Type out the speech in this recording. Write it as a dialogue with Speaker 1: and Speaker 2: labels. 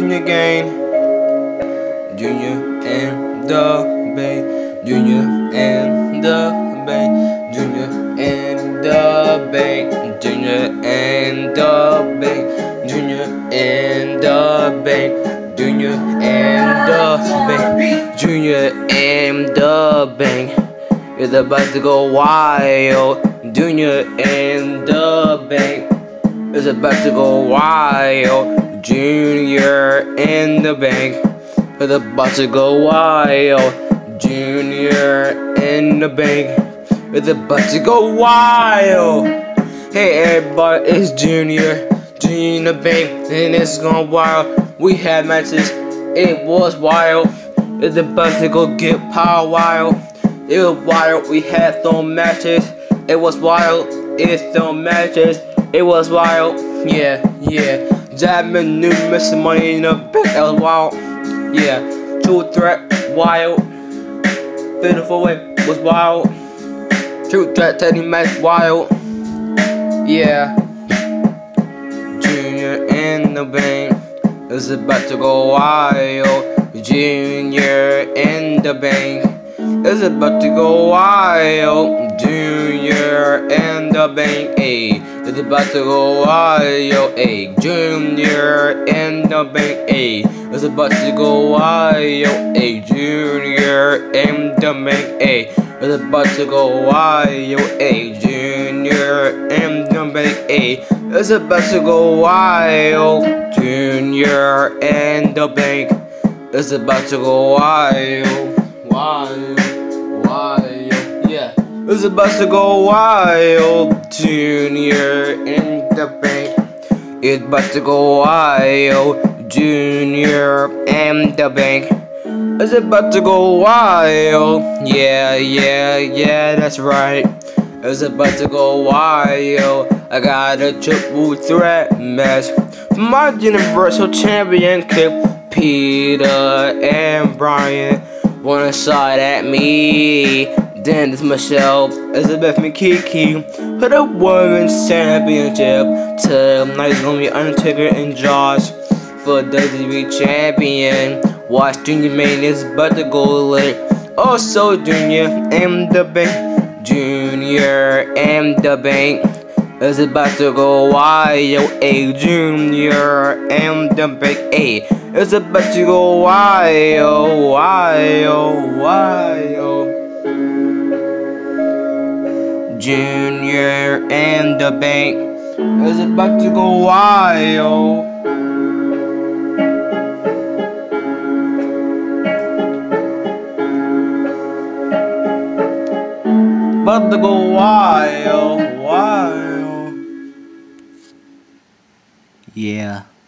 Speaker 1: Junior gang, Junior and the bank, Junior and the bank, Junior and the bank, Junior and the bank, Junior and the bank, Junior and the bank, Junior and the bank. It's about to go wild. Junior and the bank. It's about to go wild. Junior and the bank. It's about to go wild. Junior and the bank. It's about to go wild. Hey everybody, it's Junior. Junior in the bank, and it's gone wild. We had matches. It was wild. It's about to go get power wild. It was wild, we had some matches. It was wild, it's some matches. It was wild, yeah. Jabbing new missing money in the bank, that was wild. Yeah, true threat, wild. Beautiful way was wild. True threat, Teddy match, wild. Yeah. Junior in the bank is about to go wild. Junior in the bank. It's about to go wild. Junior and the bank, ayy. It's about to go wild, ayy. Junior and the bank, ayy. It's about to go wild, ayy. Junior and the bank, ayy. It's about to go wild, ayy. Junior and the bank, ayy. It's about to go wild. Junior and the bank. It's about to go wild. Yeah. It's about to go wild. Junior in the bank. It's about to go wild. Junior and the bank. It's about to go wild. Yeah, that's right. It's about to go wild. I got a triple threat match for my Universal Championship. Peter and Brian wanna shot at me. Then it's Michelle, Elizabeth McKee for the Women's Championship. Tonight it's gonna be Undertaker and Josh for the WWE Champion. Watch Junior Main is about to go lit. Also Junior and the bank. Junior and the bank is about to go wild. A Junior and the bank. A it's about to go wild. Junior and the bank is about to go wild. About to go wild. Yeah.